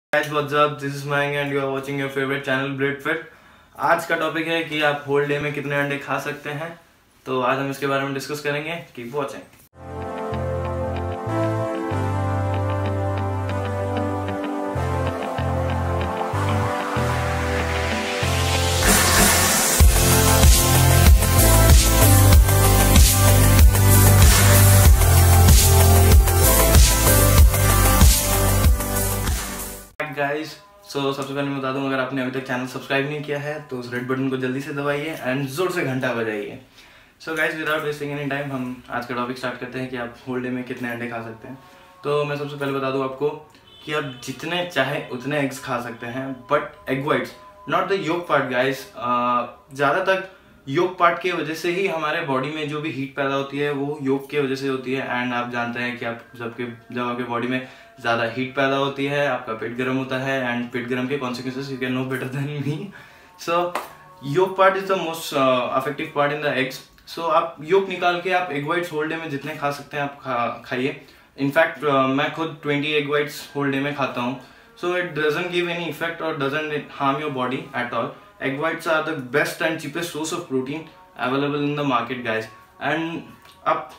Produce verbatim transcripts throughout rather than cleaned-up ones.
Guys, what's up? This is Mayank and you are watching your favorite channel BreadFit। आज का topic है कि आप होल डे में कितने अंडे खा सकते हैं। तो आज हम इसके बारे में डिस्कस करेंगे। Keep watching. गाइस, सो सबसे पहले मैं बता दूं, अगर आपने अभी तक चैनल सब्सक्राइब नहीं किया है तो उस रेड बटन को जल्दी से दबाइए एंड जोर से घंटा बजाइए। So guys, without wasting any time हम आज का टॉपिक स्टार्ट करते हैं कि आप होल डे में कितने अंडे खा सकते हैं। तो मैं सबसे पहले बता दूं आपको कि आप जितने चाहे उतने एग्स खा सकते हैं, but egg whites, not the yolk part guys. ज़्यादा तक योक पार्ट की वजह से ही हमारे बॉडी में जो भी हीट पैदा होती है वो योक की वजह से होती है। एंड आप जानते हैं कि आप जबकि जब आपके बॉडी में ज़्यादा हीट पैदा होती है, आपका पेट गर्म होता है एंड पेट गर्म के consequences you can know better than me. So yolk part is the most affective part in the eggs. So आप योक निकाल के आप एग वाइट्स होल डे में जितने खा सकते हैं आप खा खाइए। इनफैक्ट uh, मैं खुद twenty egg whites whole day में खाता हूँ। So it doesn't give any effect और doesn't harm your body at all. Egg whites are the best and cheapest source of protein available in the market, guys. And आप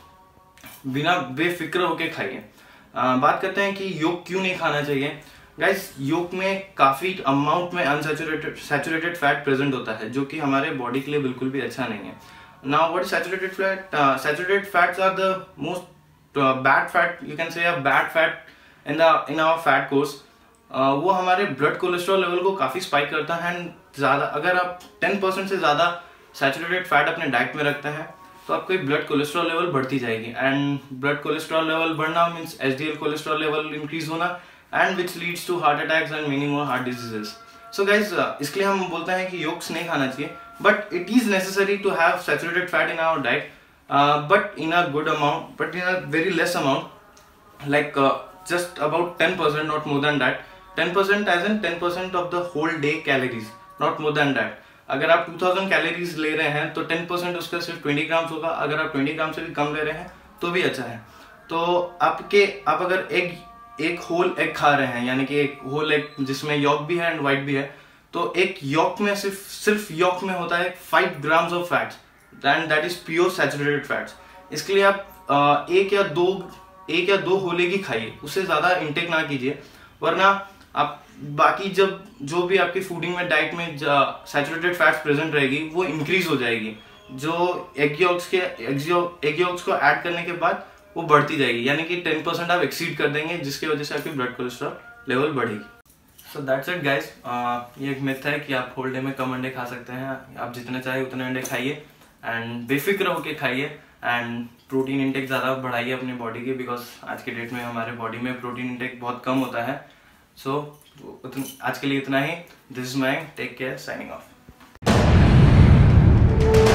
बिना बेफिक्र होके खाइए। बात करते हैं कि योग क्यों नहीं खाना चाहिए। गाइस, योग में काफ़ी अमाउंट में अनसैचुरेटेड सैचुरेटेड फैट प्रेजेंट होता है जो कि हमारे बॉडी के लिए बिल्कुल भी अच्छा नहीं है। Now what is saturated fat? Saturated fats are the most bad fat, you can say a bad fat in the in our fat course. Uh, वो हमारे ब्लड कोलेस्ट्रॉल लेवल को काफ़ी स्पाइक करता है। एंड ज़्यादा अगर आप टेन परसेंट से ज़्यादा सैचुरेटेड फैट अपने डाइट में रखते हैं तो आपकी ब्लड कोलेस्ट्रॉल लेवल बढ़ती जाएगी। एंड ब्लड कोलेस्ट्रॉल लेवल बढ़ना means HDL cholesterol level increase होना, and which leads to heart attacks and many more heart diseases. So guys, इसलिए हम बोलते हैं कि योक्स नहीं खाना चाहिए, but it is necessary to have saturated fat in our diet, but in a good amount, but in a very less amount, like just about ten percent, not more than that. Ten percent as in ten percent of the whole day calories, not more than that. अगर आप two thousand calories ले रहे हैं तो ten percent उसका सिर्फ twenty grams होगा। अगर आप ट्वेंटी ग्राम से भी कम ले रहे हैं तो भी अच्छा है। तो आपके आप अगर एग एक होल एग खा रहे हैं, यानी कि एक होल एग जिसमें यॉक भी है एंड वाइट भी है, तो एक यॉक में सिर्फ सिर्फ यॉक में होता है five grams of fats, and that is pure saturated fats. इसके लिए आप एक या दो एक या दो होल एग ही खाइए, उससे ज़्यादा इंटेक ना कीजिए, वरना आप बाकी जब जो भी आपकी फूडिंग में डाइट में सैचुरेटेड फैट्स प्रेजेंट रहेगी वो इंक्रीज हो जाएगी, जो एग यॉक्स के एग यॉक्स को ऐड करने के बाद वो बढ़ती जाएगी, यानी कि टेन परसेंट आप एक्सीड कर देंगे, जिसकी वजह से आपकी ब्लड कोलेस्ट्रॉल लेवल बढ़ेगी। So that's it guys. ये एक मिथ है कि आप होल डे में कम अंडे खा सकते हैं। आप जितने चाहे उतने अंडे खाइए एंड बेफिक्र होके खाइए, एंड प्रोटीन इंटेक ज़्यादा बढ़ाइए अपनी बॉडी की, बिकॉज आज के डेट में हमारे बॉडी में प्रोटीन इंटेक बहुत कम होता है। सो so, आज के लिए इतना ही। This is my take care, signing of.